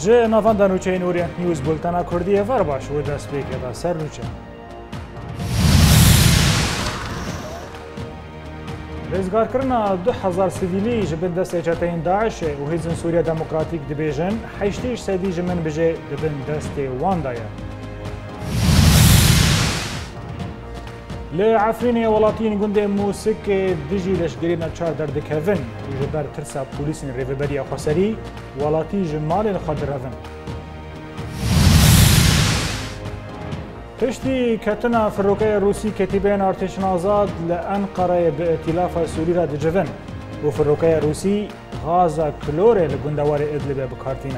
جه نافاندا نوچه اورینت نیوز بولتنا کردیه ور باش و دست بیکه سر نوچه. رزگار کرنا 2000 سیویلی جبن دست اجتماعی داعش و هیزن سوریا دموکراتیک دبیجن 8% جمن بجه دبن دست وان دایا. لعفرین ولاتین گنده موسیق دیجی لشگری نچار در دکهون و جبر ترسا پولیس ریوبری خسری ولاتی جمال خود روان. پشتی کتنا فروکه روسی کتیبین ارتشن آزاد لانقره به ائتلاف سوری را دجون و فروکه روسی غازا کلوره لگندوار ادلب بکارتینه.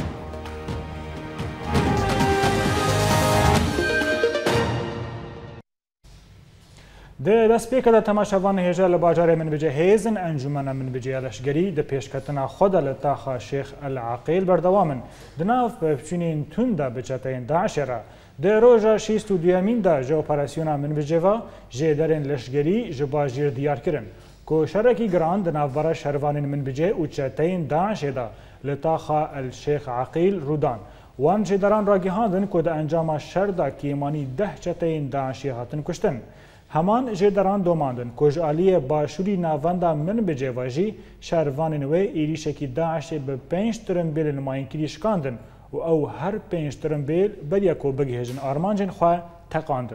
ده دست پیک ده تماشاوان هجا لباجار من بجه هیزن انجمن من بجه لشگری ده پیشکتنا خود لطاخ شیخ العقیل بردوامن دناف بچینین تون ده بچتین داعش را ده روژا شیست و دیامین ده جو اپراسیونا من بجه و جه درین لشگری جباجیر دیار کرن که شرکی گران دناف برا شروانین من بجه و چتین داعش ده لطاخ الشیخ عقیل رودان وان جه دران راگی هاندن که ده انجام شر ده کیمانی 10 چتین داعشی هاتن کشتن همان جدران دوماندن کجالی باشوری ناوندا من بجواجی شهروان وی ایریشکی داعش به 5 ترمبیل نماین کریش کاندن و او هر 5 ترمبیل بریکو بگهجن آرمانجن خواه تقاندن.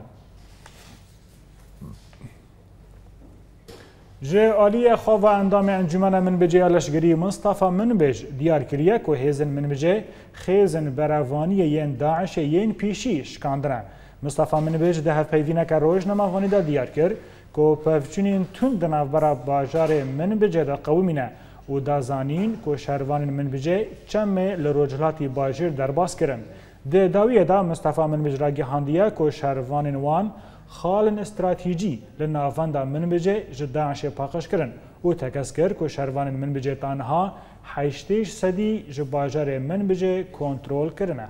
جالی خواه اندام انجمن من بجه لشگری مصطفى من بج دیار کریه که هیزن من بجه خیزن براوانی ین داعش ین پیشی شکاندنه. مصطفى من بیج ده پیوینه که روزنامه وانی دا دیار کرد که پفچونین تون دناو برا باجار من بجه دا قومینه و دا زانین که شهروان من بجه چمه لروجلاتی باجر درباس کرن. ده داویه دا مصطفى من بیج را گهاندیه که شهروان وان خالن استراتیجی لناوان دا من بجه جداعش پاقش کرن و تکس کرد که شهروان من بجه تانها 8% جباجار من بجه کنترول کرنه.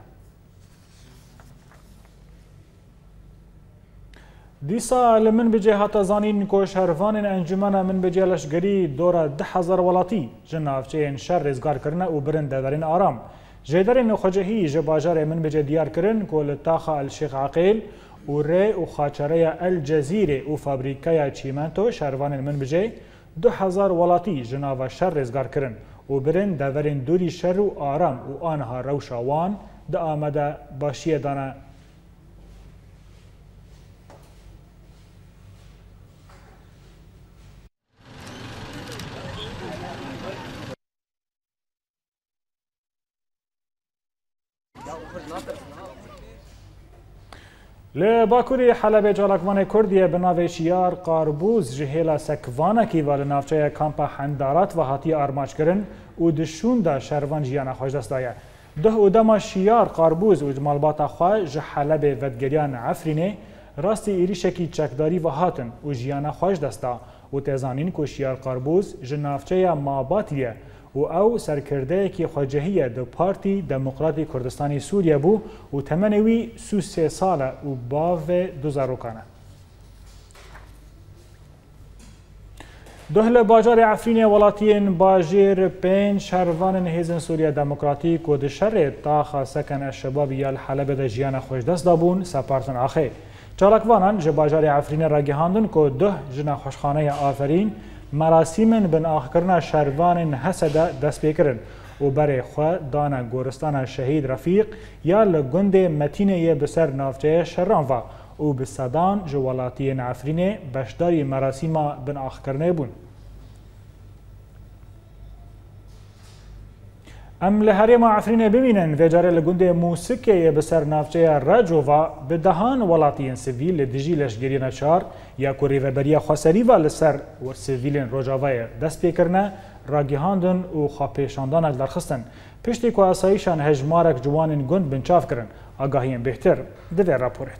دیسا لمن بجه هاتا زانین که شهروان انجمن من بجه لشگری دورا 10,000 ولاتی جنافچه این شر رزگار کرنه و برن دورین آرام. جدرین خجهی جباجار من بجه دیار کرن که لطاخ الشیخ عقیل و ری و خاچره الجزیره و فابریکای چیمنتو شهروان من بجه 2,000 ولاتی جناف شر رزگار کرن و برن دورین دوری شر و آرام و آنها روشاوان دا آمده باشیه دانه. لباکوری حلب جالکوان کردیه بناو شیار قاربوز جهیلا سکوانه کی و لنافچه کامپا حندارات و هاتی آرماج کرن و دشون دا شروان جیانا خوش دست دایه. ده و دما شیار قاربوز و جمالباتا خواه جه حلب ودگریان عفرینه راستی ایریشکی چکداری و هاتن و جیانا خوش دستا و تزانین که شیار قاربوز جه نافچه ماباتیه و او سرکرده کی خواجهیه دو پارتی دموکراتی کردستانی سوریه بو و تمنوی 3 ساله و باو 2000 کنه. دهل باجار عفرین ولاتین باجر 5 شهروان هیزن سوریه دموکراتیک و دشر تاخا سکن الشباب یال حلب د جیان خوش دست دابون سپارتن آخه. چالکوانان جه باجار عفرین را گهاندن که ده جن خوشخانه آفرین مراسم بن آخرنا شهروان حسد دست بکرن و برای خود دانا گورستان شهید رفیق یا لگند متینه بسر نافچه شران و بسدان جوالاتی عفرینه بشداری مراسم بن آخرنه بون. ام لحریم عفرینه ببینن و جاره لگند موسیقی بسر نافچه رجووا به دهان ولاتین سیویل دیجی لشگری نچار یا کوری و بریا خسری و لسر و سیویل روجاوای دست پیکرنه راگیهاندن و خاپیشاندان درخستن پشتی که اسایشان هجمارک جوانین گند بنچاف کرن آگاهیم بهتر دوی راپورت.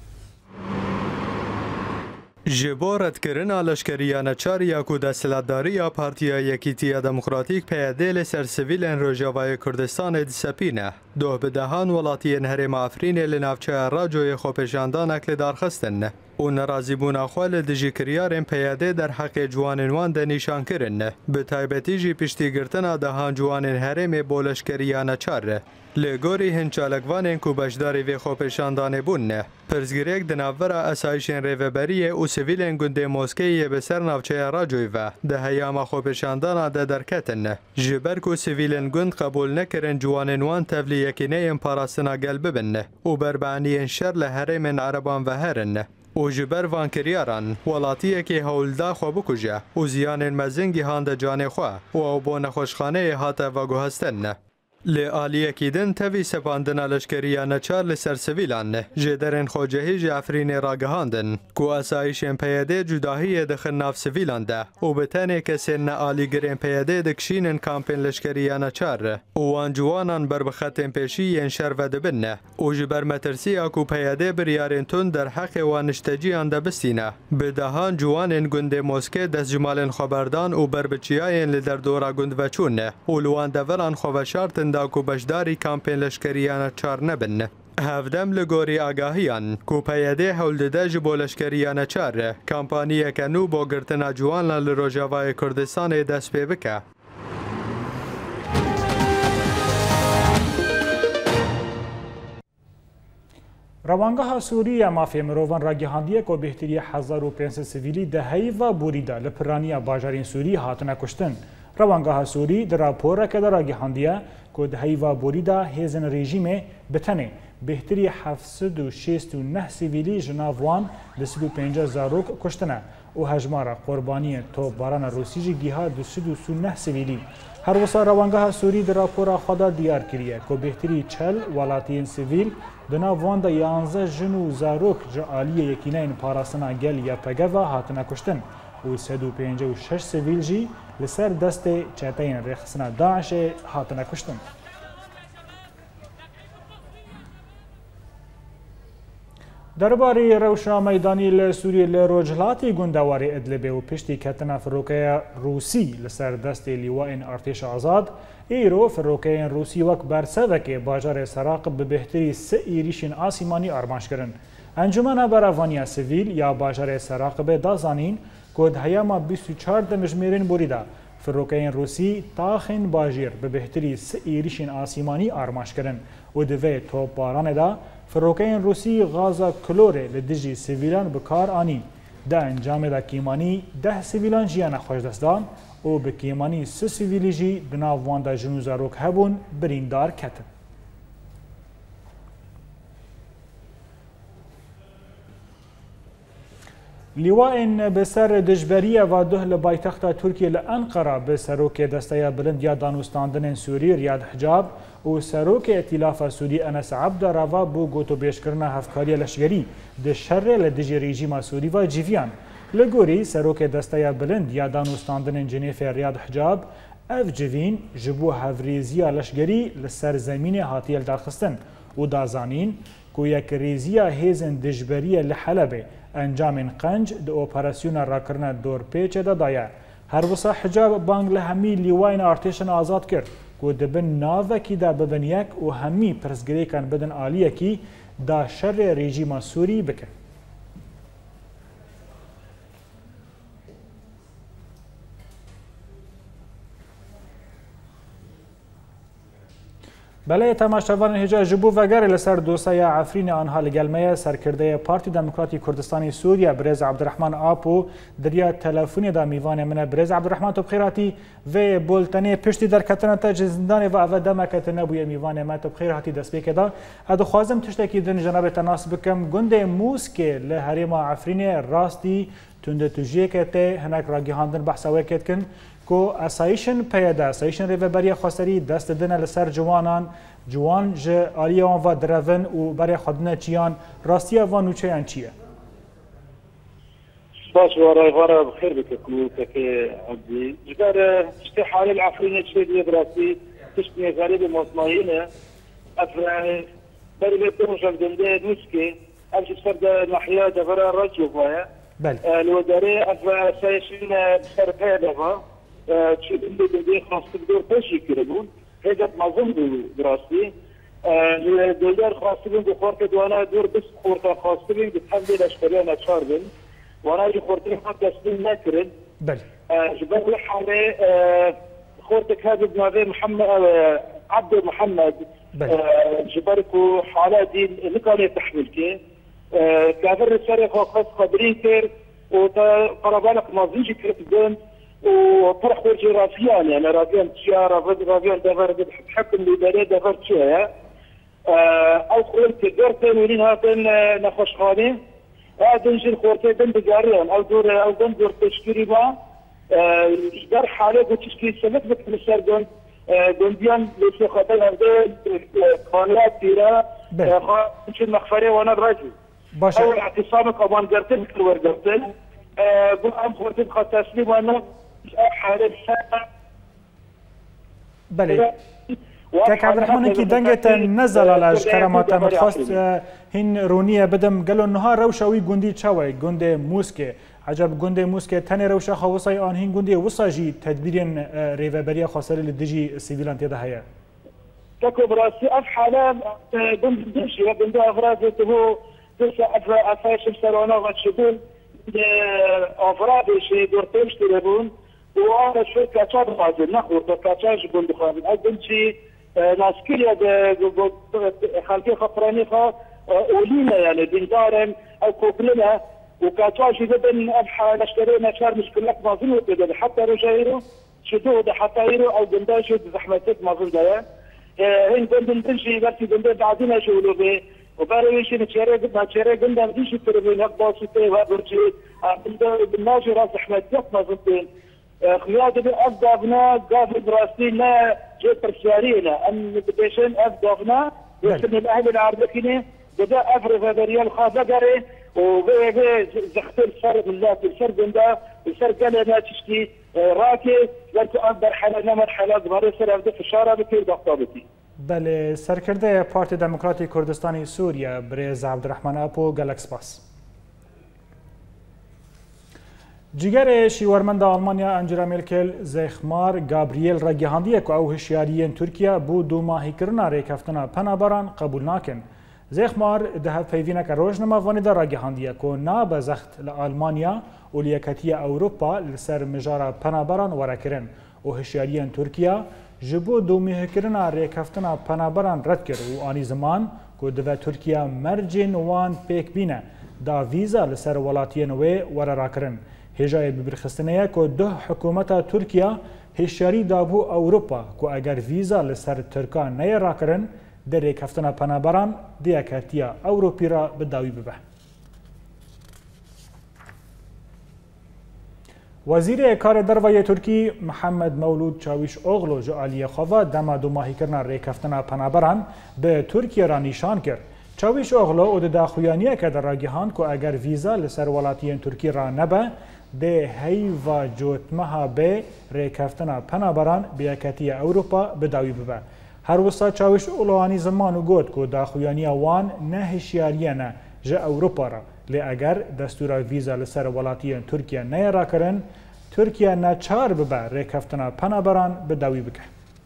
جبارت کرنا لشکریان چاریا کو دستلاتداری پارتیا یکیتیا دموکراتیک پیاده لسر سیویلن روجاوای کردستان دسپینه دو بدهان ولاتی هرم افرین لنافچه راجوی خوپشاندان اکل دارخستن و نرازی بونا خوال دجی کریارن پیاده در حق جوانن وان ده نیشان کرن به تایبتی جی پشتی گرتنا دهان جوانن هرم بولشکریانه چاره لگوری هنچالکوانن کو بشداری وی خوپشاندانه بون پرزگریک دناورا اسایشن ریوبریه و سویلن گنده موسکیه به سر ناوچه راجوی و ده هیاما خوپشاندانا ده درکتن جبر کو سویلن گند قبول نکرن جوانن وان تفلی یکینه پاراستنا قلب بن و بربعنی شر لهرم عربان و هرن و جبر وان کریاران ولاتیه که هولدا خو بکوجه و زیان مزنگی هاند جان خو و بو نخوشخانه هات و گوهستن لآلیه کیدن تاوی سپاندن لشکریانه چار لسر سویلان جدرن خوجهی جعفرین راگهاندن کو اسایشن پیاده جداهی دخل ناف سویلان ده و بتانه کسین آلی گرین پیاده دکشینن کامپین لشکریانه چار و وان جوانان بربختن پیشی انشر و دبنه و جبر مترسی اکو پیاده بریارن تون در حق وانشتجیان ده بستینه بدهان جوانن گنده موسکه دست جمالن خبردان و بربچیاین لدر دورا گند وچونه و لوان دوران خوشارتن دا کو بشداری کامپین لشکریانه چار نبن هفدم لگوری آگاهیان کو پیاده هولده جبو لشکریانه چار کامپانیه کنو با گرتنا جوان لروجاوای کردستان دست پی بکه روانگاه سوریه مافیا مروان را گهاندیه که بهتری 1500 سیویلی دهی و بوریده لپرانی باجارین سوری هاتنه کشتن. روانگاه سوری در راپور که در را گهاندیه که دهی و بوریده هیزن رژیم بتنه بهتری 769 سیویلی جناوان 25 زاروک کشتنه و هجمار قربانی توپباران روسی جی گیها 239 سیویلی. هر وسا روانگاه سوری در راپور خدا دیار کریه که بهتری 40 ولاتین سیویل دنا وان دا 11 جن و زاروک جعالی یکینین پاراستنا گل یا پگه و هاتنه کشتن و 156 سیویل جی لسر دست چهتین رخصنا داعش هاتنه کشتن. درباره روشا میدانی لسوریه لروجلاتی گندواری ادلبه و پشتی کتنا فروکه روسی لسر دست لیوائن ارتش آزاد ایرو فروکه روسی وک برسوک باجار سراق به بهتری 3 ایریشین آسیمانی آرمانش کرن. انجمن براوانیا سیویل یا باجار سراق به دازانین کد هیاما 24 دمجمیرین بوریده فروکه روسی تاخین باجیر به بهتری 3 ایریشین آسیمانی آرمانش کرن و دوی توپباران دا فروکه روسی غازا کلوره لدجی سیویلان بکار آنی ده انجام دا کیمانی 10 سیویلان جیان خوش دستان و به کیمانی 3 سیویلی جی دناو وان دا جنوزاروک هبون بریندار کتن. لیوائن بسر دجبریه و ده لبایتخت ترکیه لانقره به سروک دسته بلند یا دانوستاندن سوری ریاد حجاب و سروک ائتلاف سوری انس عبد روا بو گوتو بیشکرنا هفکاری لشگری ده شر لدجی رژیم سوری و جیویان لگوری سروک دسته بلند یا دانوستاندن جنیف ریاد حجاب اف جوین جبو هفریزیا لشگری لسر زمین هاتیل درخستن و دازانین کو یک ریزیا هیزن دجبریه لحلبه انجام قنج د اپراسیون راکرنا دور پیچ دایا هر وسا حجاب بانگ له همی لیواین ارتشن آزاد کرد کو دبن ناو کی دا ببن یک و همی پرسگری کان بدن عالیه کی دا شر رژیم سوری بکه. بله تماشاوان هجا جبو وگر لسر دوسای عفرین آنها لگلمه سرکرده پارتی دموکراتی کردستانی سوریا برز عبدالرحمن آپو دریا تلفونی دا میوان من برز عبدالرحمن تو بخیراتی و بولتنی پشتی در کتنه تا جزندان و او دمکتنه بوی میوان من تو بخیراتی دست بکه دا ادو خوازم تشتکی دن جناب تناس بکم گنده موسکه لحریم عفرین راستی تنده تجیه کته هنک راگیهاندن بحثاوه کت کن کو اسایشن پیاده اسایشن ریوبری خسری دست دنه لسر جوانان جوان ج آلیان و درون و برای خدمت چیان راستی و نوچه ان چیه باش وراي بخير بك كي عبدي جدار اشتي حال العفرين شويه براسي تشتني غريب مصنعينه افراني بري بتمشى جنده نسكي امشي فرد ناحيه دبر الرجل ويا بله الوزاري اسايشن بسرقه دابا تشوف اللي بدي خاص تقدر تمشي كده هذا معظم دراستي دولار خواستبین بخورت دوانا دور بس خورتا خواستبین بتحمل الاشتريان اتشاربن وانا جي خورتين خط تسليم ناكرن بله جبال حالي خورتك هذا بنادي محمد عبد محمد جبالكو حالة دي نقالي تحملكي كافر السري خاص قدرينكر وقربانك مازيجي كرتبن وطرح ورجي رافيان يعني رافيان تجارة رافيان دفر بحكم الإدارية دفر تشيها أو خورت دورتين ولين هاتين نخش خاني هذا نجي خورتين دن بجاريان أو دن دور تشكيري ما دار حالة وتشكيل سمت بكمسار دون دنديان لسه خطين هذين قانونات تيرا خاطر المخفرة وانا الرجل باشا أول اعتصامك أبان قرتل كلور قرتل بقى خورتين خط تسليم وانا حالة سنة بله كاك عبد الرحمن كي دنگت نزل على كرامات متخصص هن رونيه بدم قالوا النهار روشاوي جندي تشاوي جندي موسكي عجب جندي موسكي تاني روشا خوصي ان هن جندي وصاجي تدبيرين ريفابريا خاصه للدجي سيفيلان تيدا هيا كاكو براسي اف حاله جندي دشي جندي افراد هو تسع افاش سرونا وتشبول افراد شي دورتش تليفون وانا شركه تشاد فاضل ناخذ كاتاج جندي خالد اجنشي ناسكيليا خالتي خطراني ولينا يعني بندارن او كوكلنا وكاتاج جدا ابحى نشترينا شهر مش كلك مازن حتى رجايرو شدود حتى يرو او بنداش زحمتك مازن ده هين بندن تمشي بس بندن بعدين شغلوا به وبارويش نشري جندا بديش تربين هباصي تي برجي بالناجي راس زحمتك مازن خيادة أفضافنا قابل براسي لا جيت رسالينا أن بديشن أفضافنا يسمى الأهل العربكيني بدأ أفرغ هذا ريال خاضقري وبي زختل سر من الله السر بندا السر قال لا تشتي راكي لك أكبر حالة مرحلة ظهر سر أبدا في الشارع بكير ضغطابتي بله سرکرده پارتی دموکراتی کردستانی سوریا برز عبد الرحمن اپو گلکس باس جگر شیوارمند آلمانیا انجلا میرکل زخمار گابریل را گهاندیه که او هشیاریین ترکیه بو دو ماهی کرنا ریکفتنا پنابران قبول ناکن. زخمار ده پیوینه که روزنامه وانیدا را گهاندیه که ناب زخت لآلمانیا و لیکتی اوروپا لسر مجارا پنابران ورکرن و هشیاریین ترکیه جبو دو ماهی کرنا ریکفتنا پنابران رد کرد و آنی زمان که ده ترکیه مرجین وان پیک بینه دا ویزا لسر ولاتین وی ورراکرن. هجای ببرخستنیه که دو حکومت ترکیه هشیاری دابو اوروپا که اگر ویزا لسر ترکان نیرا کرن در ریکفتن پنابران دیاکتیا اوروپی را بداوی ببه. وزیر کار دروی ترکی محمد مولود چاویش اوغلو جعالی خواه دما دو ماهی کرنا ریکفتن پنابران به ترکیه را نشان کرد. چاویش اوغلو او د خویانیه که در راگهان که اگر ویزا لسر ولاتین ترکی را نبه ده هیوا جوتمها به ریکفتنا پنابران بیاکتی اوروپا بداوی ببه. هر وسا چاوش اولوانی زمانو گوت که دا خویانی وان نه هشیاریانه جه اوروپا را لی اگر دستور ویزا لسر ولاتین ترکیه نیرا کرن ترکیه نچار ببه ریکفتنا پنابران بداوی بکه.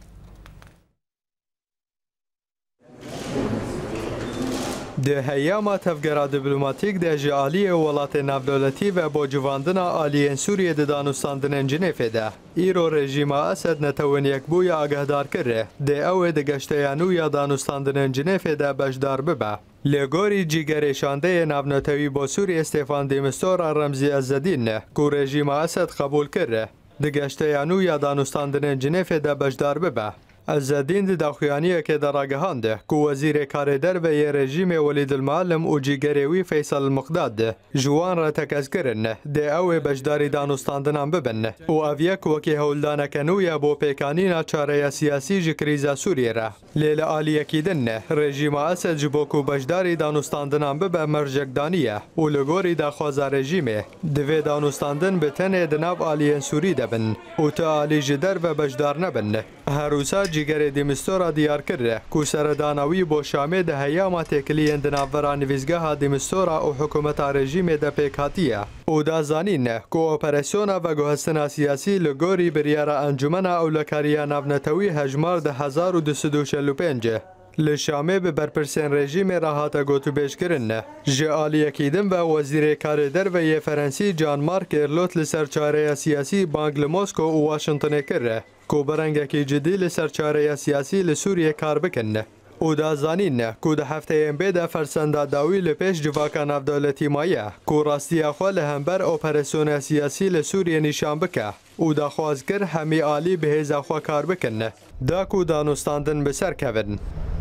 ده هیاما تفگرا دیپلوماتیک ده جعالی ولات نافدولتی و با جواندنا آلیین سوریه ده دانستاندنن جنیفه ده. ایرو رژیم اسد نتوان یک بوی آگهدار کره ده او ده گشتیانو یا دانستاندنن جنیفه ده بشدار ببه. لگوری جیگرشانده نافنتوی با سوریه استفان دیمستور رمزی عزدین نه که رژیم اسد قبول کره ده گشتیانو یا دانستاندنن جنیفه ده بشدار ببه. عزدین د داخویانیه که در آگهانده که وزیر کار در و یه رژیم ولید المعلم و جیگروی فیصل المقداد جوان را تکز کرن ده او بجداری دانستاندنان ببن و اویک وکی هولدان کنویا بو پیکانینا چاره سیاسی جکریزا سوریه را لیل آلیه کیدن رژیم اسد جبو که بجداری دانستاندنان ببه مرجکدانیه و لگوری داخوازا رژیمه دوی دانستاندن به تنه دناب آلیین سوری دبن و تا آلی جدر و بجدار نبن هروسا جیگر دیمستورا دیار کرده که سردانوی با شامه ده هیاما تکلیین دنابورا نویزگاه دیمستورا و حکومت رژیم ده پیکاتیه او دا زانین که اپریسیونا و گوهستنا سیاسی لگوری بریارا انجمنا اولکاریا نافنتوی هجمار ده 1245 li Şamê bi berpirsên rejîmê re hate gotûbêjkirin ne. Ji aliyekîdin ve Wezîrê Karê Derveyê Ferensî Jean-Marc Ayrault li ser çareya siyasî bang li Mosko û Washingtonê kir re ku berengekî cidî li ser çareya siyasî li Sûriyê kar bikin ne. û da zanîn ne ku di hefteyên bê de fersenda dawî li pêş civaka navdewletî maye ku rastiya xwe li hember operasyona siyasî li Sûriyê nîşan bike û daxwaz kir hemî alî bi hêza xwe kar bikin ne. Da ku danûstandin bi ser kevin.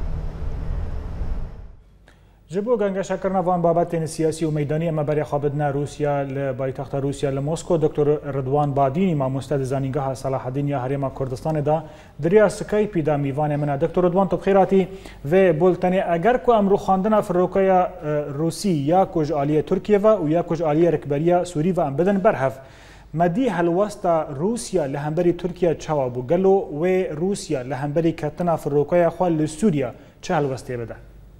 Ji bo gengeşekirina van babetên siyasî û meydanî em berê xwe bidine Rûsya li paytexta Rûsya li Mosko. Dr. Ridwan Badînî mamoste di zanîngeha Salahdîn ya Herêma Kurdistanê da diriya Skypeî da mîvanê min e. Dr. Ridwan tu bi xêr hatî vê bultenê eger ku em rûxandina firokeya Rûsî ya ku ji aliyê Tirkiye ve û ya ku ji aliyê rikberiya Sûrî ve em bidin berhev. Medî helwesta Rûsya li hemberî Tirkiye çawa bû? Gelo wê Rûsya li hemberî ketina firokeya xwe li Sûriya çi helwestê bide?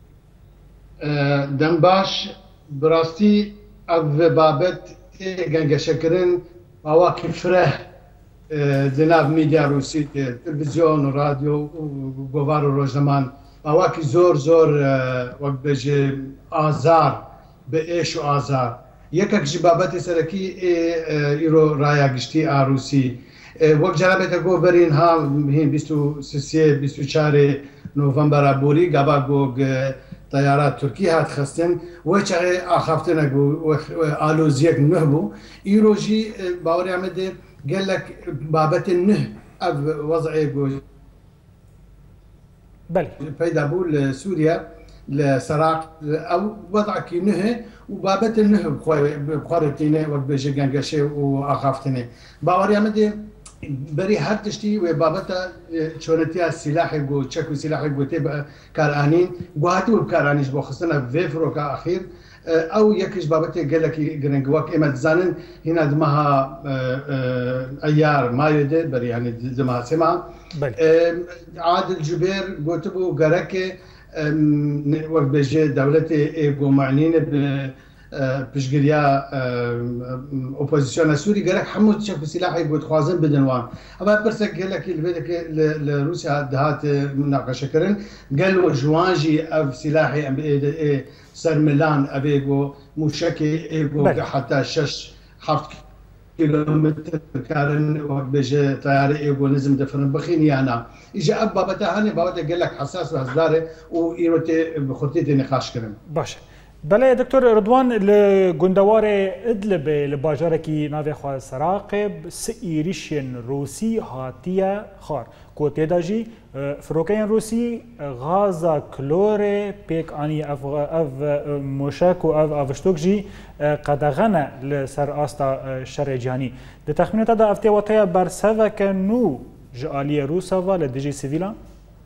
دەم باش بڕاستی ئەو بابەت گەنگەشەکردن باواکی فرە دناو میدیا ڕووسی تلڤیزیۆن و رادیۆ و گۆڤار و ڕۆژنەمان باواکی زۆر زۆر وەک بێژێ ئازار بە ئێش و ئازار یەکێکژی بابەتی سەرەکی ئیرۆ ڕایەگشتی ئاروسی وەک جەرابێتە گۆ بەرین ها هین 23 نۆڤەمبەرە بوری گابا گۆگ طيارات تركيا هات خستن وچه اخافتنا الوزيك نهبو ايروجي باوري عمد قال لك بابت النه اف وضعي بل فايدا بو لسوريا لسراق او وضعك نه وبابت النه بخارتينه وبيجي غانغشي واخافتني باوري عمد بري هر تشتي وبابتا شونتيا سلاح جو تشكو سلاح جو تبع كارانين وهاتو بكارانيش بو خصنا فيفرو كاخير او يكش بابتي قال لك جرينجواك اما تزانن هنا دمها ايار ما يدد بري يعني دمها سمع عادل جبير قلتبو قركي وقت بيجي دولتي جو معنين پشگریا اپوزیسیون سوری گرک حمود چکو سلاحی بود خوازن بدن وان اما برسک گله کی البته که لروسیا دهات مناقشه کردن قالوا جوانجي اف سلاحي سر ميلان ابيغو مشكي ايغو حتى 6-7 كيلومتر كارن وبيجي طياره ايغو نزم دفرن بخيني انا اجى اب بابتا هاني بابتا قال لك حساس وهزاره وايروتي بخطيتي نقاش كرم باشه بله دکتر رضوان لگندوار ادلب لباجارکی ناوی خواه سراقب سئیریشن روسی هاتیه خار کوتی داجی فروکین روسی غازا کلور پیک آنی اف موشک و اف افشتوک جی قدغنه لسر آستا شر جهانی ده تخمینات دا افتی وطیا برسوک نو جعالی روسا و لدیجی سیویلان؟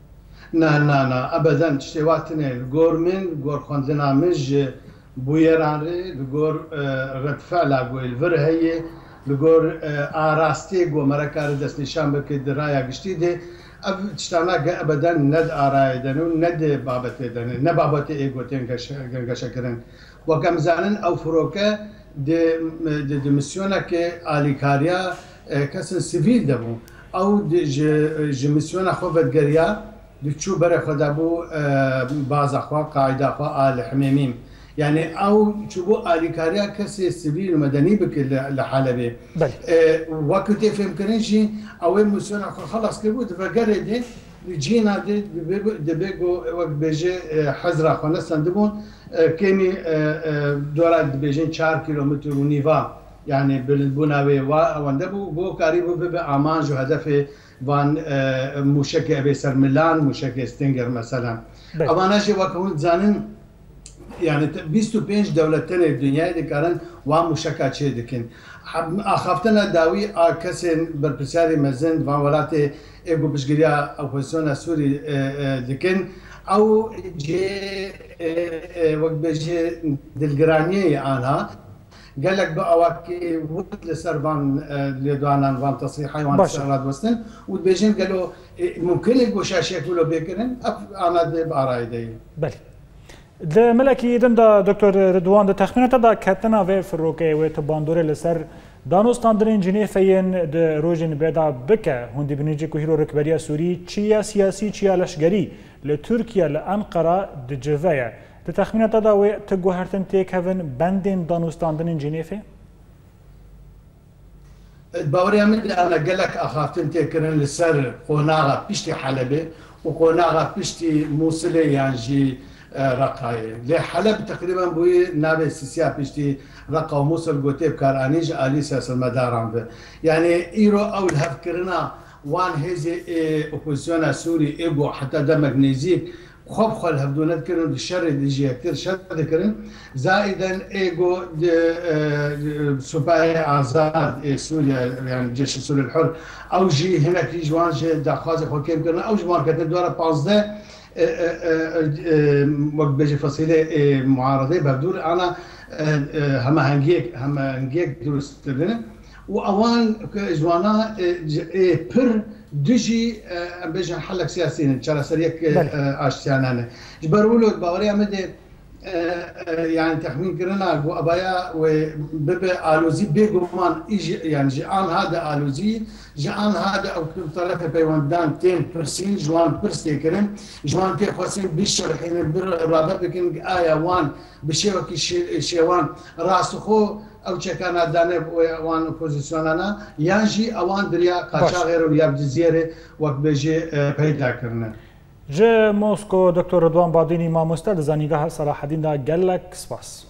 نه ابدا اشتواتنه الجورمن جور خواندنا مج بويرانري الجور رد فعل جو الفرهي الجور اراستي جو مركار دس نشان بك درايا گشتيده اب تشتانا ابدا ند ارايدن ند بابتدن نه بابت ايجو تنگشكرن وكم زانن او فروكه د مسيونك اليكاريا كسن سيفيل دبو او د مسيون خوفت گريا دكتشو برا خدابو بعض أخوة قاعدة أخوة آل حميميم يعني أو شبو آليكاريا كسي سيفيل ومدني بك لحالبي وقت يفهم كرنشي أو مسؤول أخوة خلاص كبو تفكر دي جينا دي بيجو وقت بيجي حزرة أخوة نستن دبون كيمي دورات بيجين 4 كيلومتر ونيفا يعني بالبناوي واندبو بو قريبو بأمان جو هدفي وان موشک ابي سر ميلان موشک ستينجر مثلا اما نجي وكون زانن يعني 25 دولتين الدنيا دي كارن وا موشكا چه دكن اخافتنا داوي كسن برپساري مزند وان ولاتي ايغو بشگريا اپوزيسيون سوري دكن او جي وقت بيجي دلگرانيه انا قال لك بقى واكي ود لسربان لدوانان وان تصريحي وان شغلات وستن وبيجين قالوا ممكن يبقوا شاشه يقولوا بيكرن انا بارايدي بله ده ملکی دم دا دکتر رضوان ده تخمینات دا کتنا و فروکه و تباندور لسر دانوستاندرین جنیفین د روژن بیدا بکه هندی بنیجی که هیرو رکبریا سوری چیا سیاسی چیا لشگری لترکیا لانقره د جوه د تخمینات داوی تگوهرتن تیک هفن بندین دانوستاندرین جنیفه؟ باوري أمد أنا قلك أخافتن تكرن لسر قناغة بيشتي حلبة وقناغة بيشتي موصلة يعني رقاية لحلب تقريبا بوي نابي سيسيا بيشتي رقا وموصل قوتيب كارانيج آلي ساس المداران يعني إيرو أول هفكرنا وان هزي أوبوزيونا سوري إيجو حتى دمك نيزيك خب خل هفدونات كرن الشر ديجي كتير شر كرن زائدا ايجو سباعي آزاد سوريا يعني الجيش السوري الحر او جي هناك جوان جي داخوازي حكيم كرن او جوان كتير دورة 15 وقت بيجي فصيلة معارضة بهدول انا هما هنجيك درست لنا واوان جوانا بر دجي بيجي نحلك سياسيين ترى سريك اشتيانانه جبرولو باوري عمدي يعني تخمين كرنا ابايا وبيبي الوزي بيغمان يجي يعني جان هذا الوزي جان هذا او طرف بيوندان تيم برسين جوان برسي كرن جوان تي خاصين بيشرحين بالرابط كن ايا وان بشيوكي شيوان راسخو او چکانا دانه وان پوزیسیونانا یانجی اوان دریا قاچاغیر و یاب جزیره وقت بيجي پیدا کرنه جه موسکو دکتر رضوان بادینی مامۆستا لە زانیگەها سەلاحەدیندا گەلێک سپاس.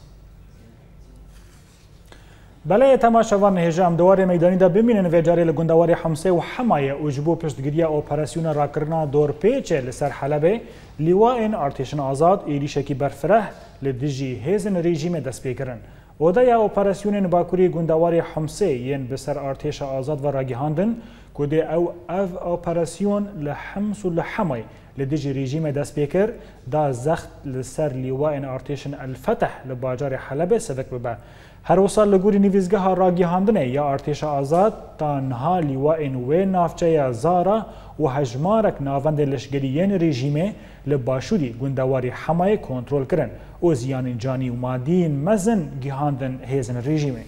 بەلای تەماشەوان هێژە ئەم دەوارێ مەیدانیدا ببینن vێجارێ لە گوندەواری حەمسێ و حەمایە و ji بۆ پشتگیریە ئۆپەراسیۆنە ڕاکردنا دۆرپێچێ لەسەر حەلەبێ لیوائên ئارتێشن ئازاد ێریشێکی بەرفرەه لە دژی هێزن ڕێژیمێ دەستپێکردن. ئۆدەیە ئۆپەراسیۆنên باکووری گوندەواری حەمسێ یەن بەسەر ئارتێشە ئازاد و ڕاگەیاندن ku dê ew ev operasyon li Hems û li Hemay li dijî rejîmê dest pê kir da zext li ser lîwayên artêşin El Feteh li bajarê Helebê sevek bibe. Her wisa li gorî nivîzgeha ragîhandinê ya artêşa azad ta niha lîwayên wê navçeya Zara û hejmarek navendê leşgeriyên rejîmê li başûrî gundewarê Hemayê kontrol kirin û ziyanên canî û madîyên mezin gîhandin hêzin rejîmê.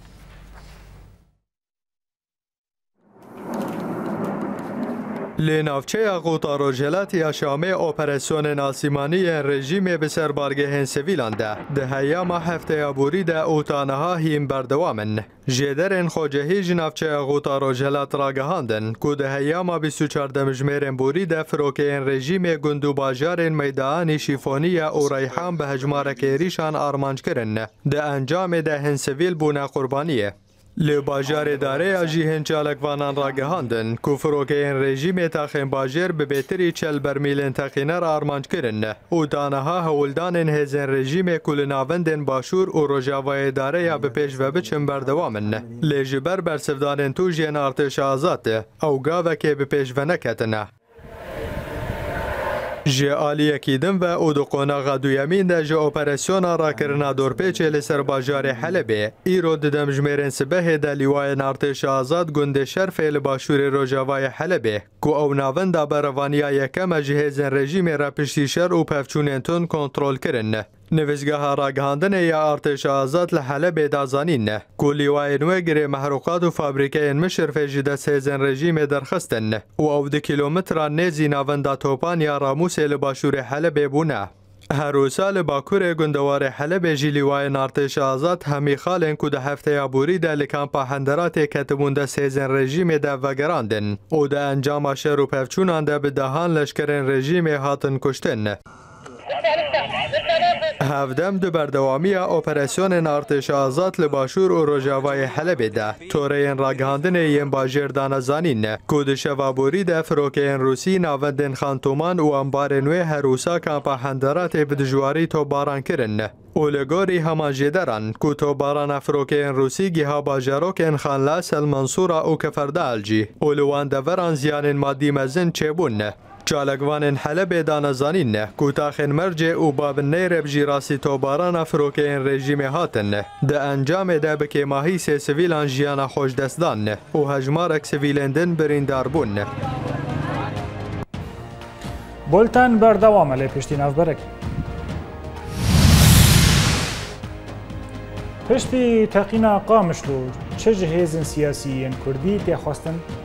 لناوچه قوتاروجلاتیا شامه اپراسیون آسیمانی رژیم بسر بارگهن سویلان ده هیام هفته ابوری ده اوتانها هیم بردوامن جدرن خوجهی جناوچه قوتاروجلات راگهاندن که ده هیام 24 مجمرن بوری ده فروکین رژیم گندو باجارن میدان شیفونی او ریحان به هجمارک ریشان آرمانج کرن ده انجام ده هن سویل بونه قربانیه لباجار داره جیهن چالکوانان را گهاندن که فروکین رژیم تاخین باجر به بهتری 40 برمیل تاخینه را آرمانج کرن و دانها هولدان هزین رژیم کل ناوندن باشور و رجاوای داره یا به پیش و بچن بردوامن لجبر برسفدان تو جین ارتش آزاد او گاوه که به پیش و نکتنه جه آلیکیدن و او دو قناغ دویمین ده جه اپراسیون را کرنا دورپیچ لسر باجار حلبه ایرو ددم جمیرن سبه ده لیوای ارتش آزاد گنده شرف لباشور روجاوای حلبه که او ناون ده بروانیا یکم جهزن رژیم را پشتی شر و پفچوننتون کنترول کرن نویزگاه راگهاندن یا ارتش آزاد لحلب دازانین که لیوای نوگری محروقات و فابریکه مشرف جدس هزن رژیم درخستن و او ده کیلومتر نیزی ناوندا توپان یا راموس لباشور حلب بونه. هر سال باکور گندوار حلب جی لیوای ارتش آزاد همی خالن که ده هفته ابوری ده لکامپا هندرات کتبون ده هزن رژیم ده وگراندن و ده انجام شر و پفچونان ده به دهان لشکرین رژیم هاتن کشتن. هفدم دو بردوامی اپراسیون ارتش آزاد لباشور و روجاوای حلب ده توره راگهاندن یم باجر دانزانین کود شوابوری ده فروکین روسی ناوندن خانتومان و انبار نوی هروسا کامپا هندرات بدجواری تو باران کرن اولگوری همان جدران که تو باران فروکین روسی گیها باجروکین خانلاس المنصورا و کفردالجی اولوان دوران زیان مادی مزن چبون چالکوان حلب دانزانین که تاخن مرجع و باب نیرب جیراسی توباران فروکین رژیم هاتن ده انجام ده بکی ماهی سه سویلان جیانا خوش دستدان و هجمارک سویلندن بریندار بون. بولتن بردوام علی پشتی ناف برک. پشتی تقینا قامشلو چه جهیزن سیاسیین کردی تخواستن